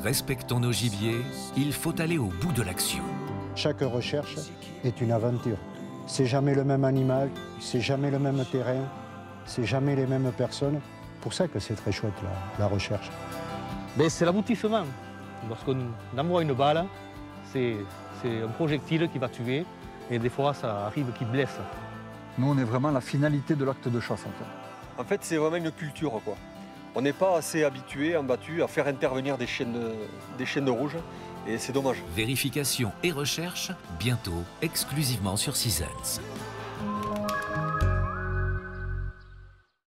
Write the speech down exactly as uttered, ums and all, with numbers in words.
Respectons nos gibiers, il faut aller au bout de l'action. Chaque recherche est une aventure. C'est jamais le même animal, c'est jamais le même terrain, c'est jamais les mêmes personnes. C'est pour ça que c'est très chouette la, la recherche. C'est l'aboutissement. Lorsqu'on envoie une balle, c'est un projectile qui va tuer et des fois ça arrive qui blesse. Nous, on est vraiment la finalité de l'acte de chasse en fait. En fait, c'est vraiment une culture, quoi. On n'est pas assez habitué, embattu à faire intervenir des chiennes, des chiennes rouges et c'est dommage. Vérification et recherche, bientôt exclusivement sur Seasons.